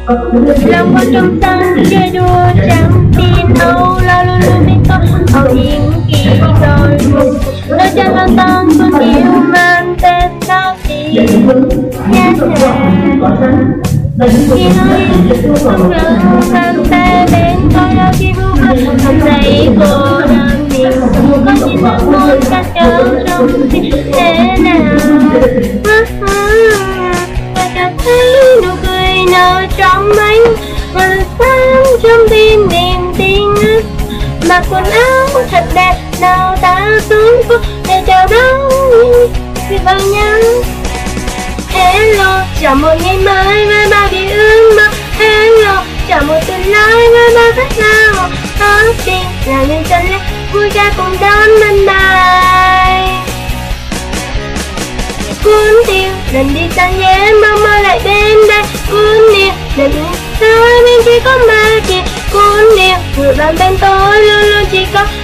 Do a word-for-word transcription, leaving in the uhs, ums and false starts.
lòng con trong xanh chơi đùa chẳng tin âu lo luôn luôn bên con âu những kỳ rồi đôi chân con tông con yêu mang tên sao thì nhé khi nói không ngờ mang tay bên coi đâu khi vu vơ không thấy cô đơn mình có chỉ là một cách kéo trong tim thế nào và cảm thấy nụ cười nở trong anh và sáng trong tim niềm tin mặc quần áo thật đẹp nào ta xuống phố để chào đón khi vào nhau. Hello, chào một ngày mới với bao điều ước mơ. Hello, chào một tương lai với bao khát khao. Có tin là những chân lên vui ca cùng đón năm bài. Cuốn tiêu, lần đi xa nhé, mong mơ lại bên đây. Cuốn điệu, lần đi xa bên kia có ma kia. Cuốn điệu, người bạn bên tôi luôn luôn chỉ có